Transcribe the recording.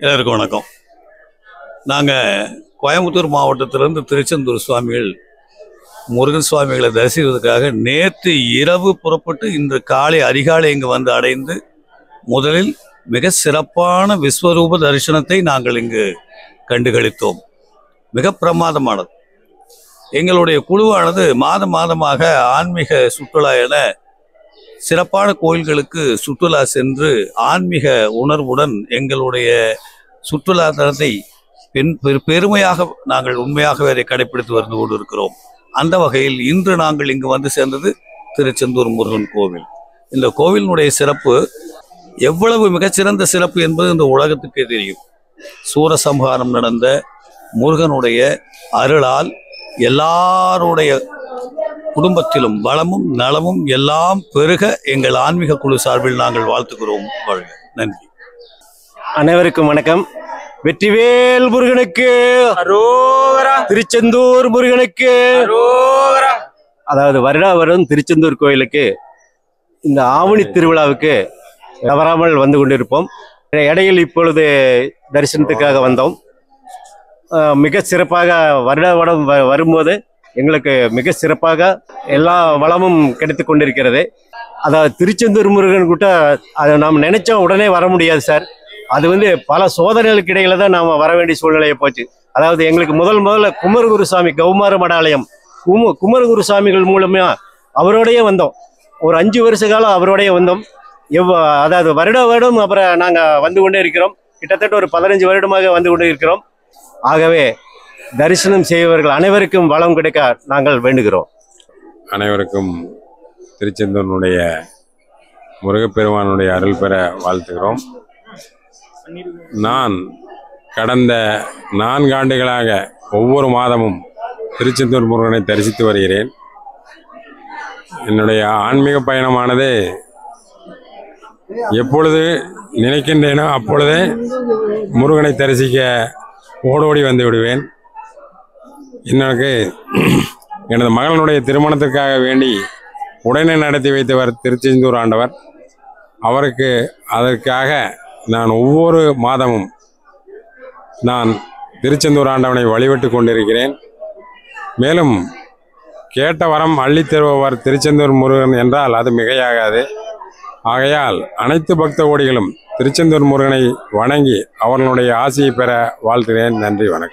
எல்லாருக்கும் வணக்கம். நாங்கள் கோயம்புத்தூர் மாவட்டத்திலிருந்து திருச்செந்தூர் சுவாமிகள் முருகன் சுவாமிகளை தரிசிப்பதற்காக நேற்று இரவு புறப்பட்டு இன்று காலை அதிகாலை இங்கு வந்து அடைந்து முதலில் மிக சிறப்பான விஸ்வரூப தரிசனத்தை நாங்கள் இங்கு கண்டுகளித்தோம். மிக பிரமாதமானது. எங்களுடைய குழுவானது மாதமாக ஆன்மீக சுற்றுலா என சிறப்பான கோயில்களுக்கு சுற்றுலா சென்று ஆன்மீக உணர்வுடன் எங்களுடைய சுற்றுலா தலத்தை பெருமையாக நாங்கள் உண்மையாகவே அதை கடைபிடித்து வந்து கொண்டு இருக்கிறோம். அந்த வகையில் இன்று நாங்கள் இங்கு வந்து சேர்ந்தது திருச்செந்தூர் முருகன் கோவில். இந்த கோவிலினுடைய சிறப்பு எவ்வளவு மிகச்சிறந்த சிறப்பு என்பது இந்த உலகத்துக்கே தெரியும். சூரசம்ஹாரம் நடந்த முருகனுடைய அருளால் எல்லாருடைய குடும்பத்திலும் வளமும் நலமும் எல்லாம் பெருக எங்கள் ஆன்மீக குழு சார்பில் நாங்கள் வாழ்த்துக்கிறோம். வாழ்க. நன்றி. அனைவருக்கும் வணக்கம். வெற்றிவேல் முருகனுக்கு அரோகரா, திருச்செந்தூர் முருகனுக்கு அரோகரா. அதாவது வருடம் திருச்செந்தூர் கோயிலுக்கு இந்த ஆவணி திருவிழாவுக்கு தவறாமல் வந்து கொண்டிருப்போம். இடையில் இப்பொழுது தரிசனத்துக்காக வந்தோம். மிக சிறப்பாக வருடம் வரும்போது எங்களுக்கு மிக சிறப்பாக எல்லா வளமும் கிடைத்து கொண்டிருக்கிறது. அதாவது திருச்செந்தூர் முருகன் கூட்ட அதை நாம் நினைச்சா உடனே வர முடியாது சார். அது பல சோதனைகளுக்கு இடையில தான் நாம் வர வேண்டிய சூழ்நிலையை போச்சு. அதாவது எங்களுக்கு முதல்ல குமரகுருசாமி கௌமார மடாலயம் குமரகுருசாமிகள் மூலமா அவரோடையே வந்தோம். ஒரு 5 வருஷ காலம் அவரோடையே வந்தோம். அதாவது வருடம் அப்புறம் நாங்கள் வந்து கொண்டே இருக்கிறோம். கிட்டத்தட்ட ஒரு 15 வருடமாக வந்து கொண்டே இருக்கிறோம். ஆகவே தரிசனம் செய்பவர்கள் அனைவருக்கும் வளம் கிடைக்க நாங்கள் வேண்டுகிறோம். அனைவருக்கும் திருச்செந்தூருடைய முருகப்பெருமானுடைய அருள் பெற வாழ்த்துகிறோம். நான் கடந்த 4 ஆண்டுகளாக ஒவ்வொரு மாதமும் திருச்செந்தூர் முருகனை தரிசித்து வருகிறேன். என்னுடைய ஆன்மீக பயணமானது எப்பொழுது நினைக்கின்றேனோ அப்பொழுதே முருகனை தரிசிக்க ஓடோடி வந்து விடுவேன். எனது மகளுடைய திருமணத்திற்காக வேண்டி உடனே நடத்தி வைத்தவர் திருச்செந்தூர் ஆண்டவர். அதற்காக நான் ஒவ்வொரு மாதமும் நான் திருச்செந்தூர் ஆண்டவனை வழிபட்டு கொண்டிருக்கிறேன். மேலும் கேட்ட வரம் அள்ளி தருபவர் திருச்செந்தூர் முருகன் என்றால் அது மிகையாகாது. ஆகையால் அனைத்து பக்த கோடிகளும் திருச்செந்தூர் முருகனை வணங்கி அவர்களுடைய ஆசியை பெற வாழ்த்துகிறேன். நன்றி, வணக்கம்.